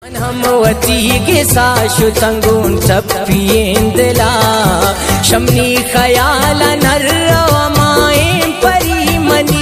हमवती के साशु तंगून टप्पियेंदला शमनी खयाल नर्रवा माए परी मनी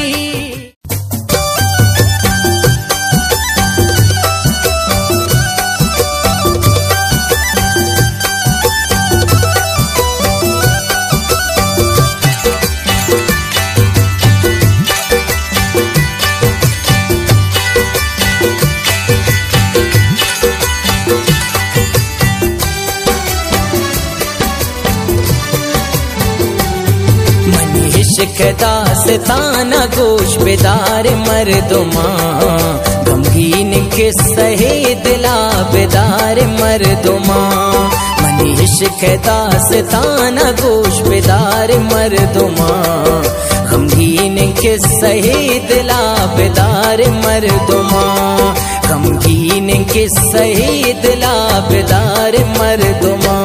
दास्ताना गोश बेदार मर्दुमा गमगीन किस्से दिला बेदार मर्दुमा मनीष के दास्ताना गोश बेदार मर्दुमा गमगीन किस्से दिला बेदार मर्दुमा गमगीन किस्से दिला बेदार मर्दुमा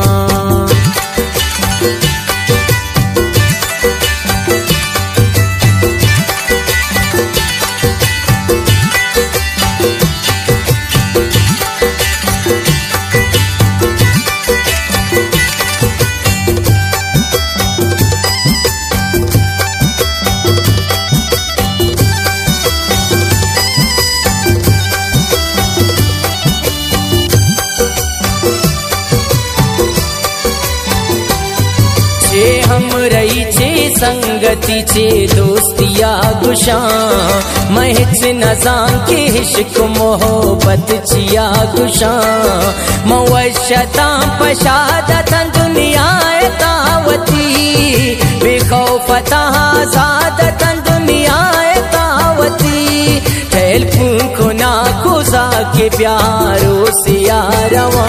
हम रही छे संगति छे दोस्तिया गुशा महच नजान के इश्क मोहब्बत छिया गुशा मवशता पशादत दुनिया तावती बेखौफता सादत दुनिया तावती ठहल को ना खुजा के प्यारो से यारवा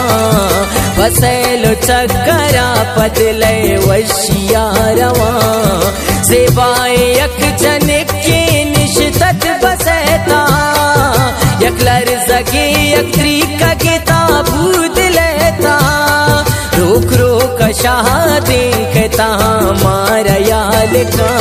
बसैलो चक्करा पदले वशिया रवा सेवाए यक जनिक के निश्चित बसैता यक लर्ज़गे यक त्रिका के ताबूत लेता रोक रोक शाह देखता मारा याल का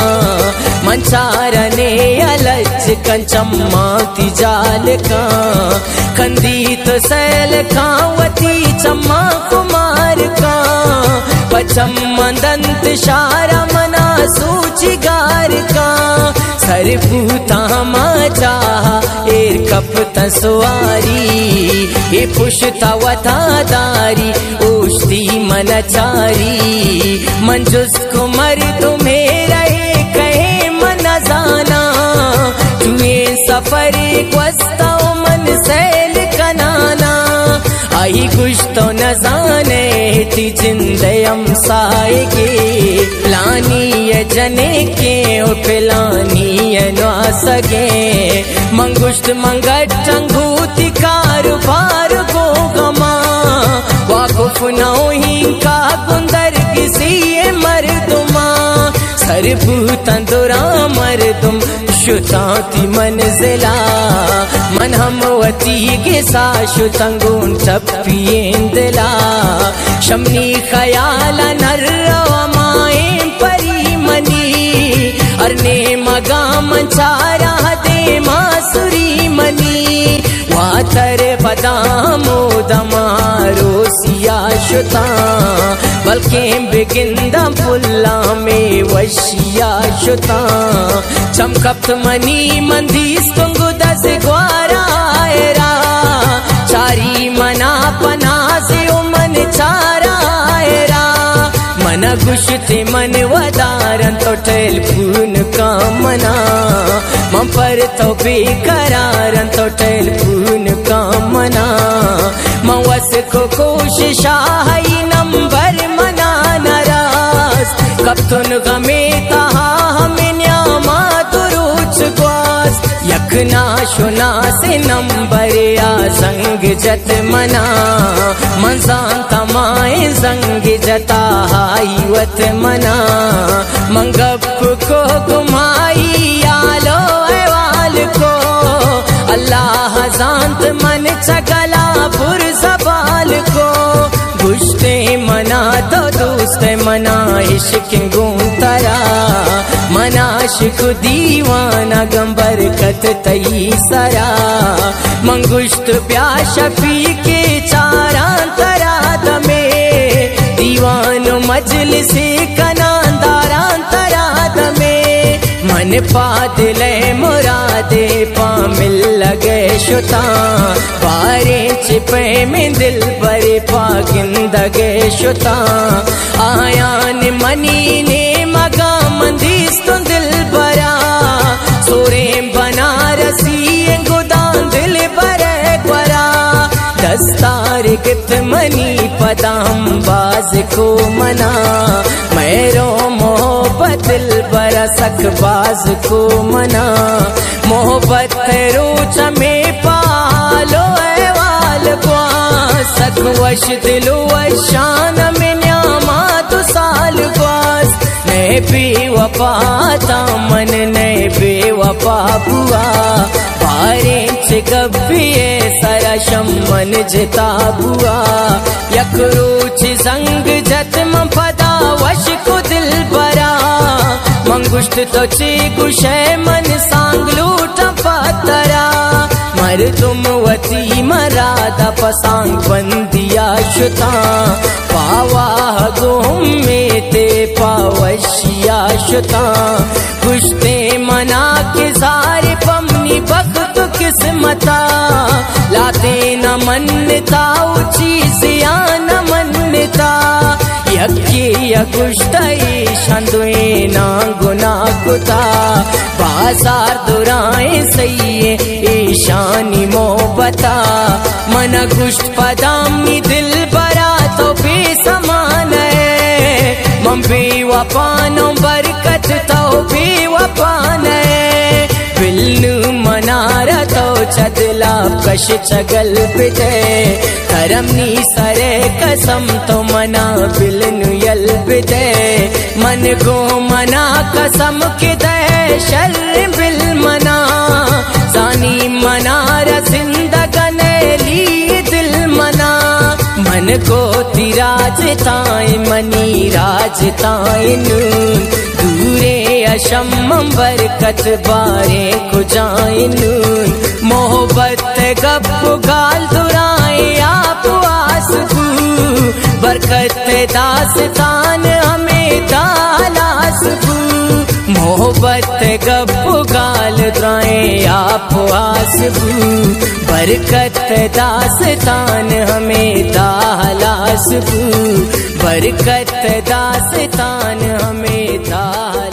मंचारने अलच कंचम्मा तिजाल का कंदी तो सैल खावती चम्मा कुमार का पचम दंत शारा मना सूची गार का सरभूता माचा एर कप तसवारी ये पुष्ता वतादारी ओष्टी मनचारी मंजुस कुमर तुम्हें रहे कहे मन जाना तुए सफर क्वस्ता मन सैल कनाना आई कुछ तो न जाने थी जिंदयम साए के लानी जने के ओ पिलानी ना सके मंगुष्ट मंगट टंगूती कारोबार को गमा वाकुफ नौ ही का गुंदर किसी मर्दुमा सरभूतन दुरा मर्दुम शुताती मंजिला मन हमवती के साशु तंगून टप्पियेंदला शमनी खयाल नर्रवा माए परी मनी अरने मगा मंचारा दे मासुरी मनी वातर बदामो दमारो सिया शुता बल्कि बिगिंदा पुल्ला में वशिया शुता चमकप्त मनी मंदीस तुंगु दस ग्वारा एरा चारी मना पना से मन चारा एरा मन गुशते मन वदारन तो टेलफून का मना मम पर तो बेकरारन तो टेलफून का मना मवस को कोशिश आई नंबर मना नाराज कब तुन गमे तहा हमें न्यामा तुरुच ग्वास यकना शुना से नंबर या संग जत मना मंजान तमाए संग जता हाईवत मना मंगप को घुमाई आलो एवाल को अल्लाह जानत मन चगला पुर सवाल को गुश्ते मना तो दोस्त मना इश्क गुंतरा मना आशिक दीवाना गंबर कत तई सरा मंगुश्त प्याश पी के चारा तराद में दीवान मजलिस कनांदारा तराद में मन पादिल मुरादे पामिल लगे शुता पारे चिपे में दिल पर पागिंदगे शुता आयान मनी ने मगा मंदिस तो दिल बरा सोरे बनारसी गुदान दिल बरे बरा दस्तार कित मनी पदाम बाज को मना मेरो मोहब्बत दिल बरा सख बाज को मना मोहब्बत रोच में पालो वाल सख वश दिलो शान में न्यामा तो साल ग्वास नए बेवफा दामन नए बेवफा बुआ पारे गब्बिए सरा शमन जिता बुआ यकरोच संग जतम पदा वश को दिल बरा मंगुश्त तो चे गुशे मन सांग लूट पतरा मर तुम वती मरादा पसांग बंदिया शुता पावा गुम में ते पावशिया शुता कुश्ते मना के सारे पमनी बख्त किस्मता लाते न मनता चीजिया न मनता यक्की यकुश्तई शंदुए ना गुना कुता बाजार दुराए सही ईशानी मोहब्बता मन गुश्त पदामी दिल बरा तो बेसमान है मम बेवफानो बरकत तो बेवफान है बिल्नु मनारा तो चदला कश चगल पिते करमनी सरे कसम तो मना बिल्नु यल पिते मन को मना कसम के दे शर बिल मना जानी मनारा जिंदगन ली दिल मना मन को तिराज ताए मनी राज ताए नून दूरे अशम बरकत बारे को जाए नून मोहब्बत गप गाल दुराए आप आसबू बरकत दास्तान हमें दालासबू मोहब्बत गप गाल दुराए आप आसबू बरकत दास्तान हमें दालासबू बरकत दास्तान हमें दाल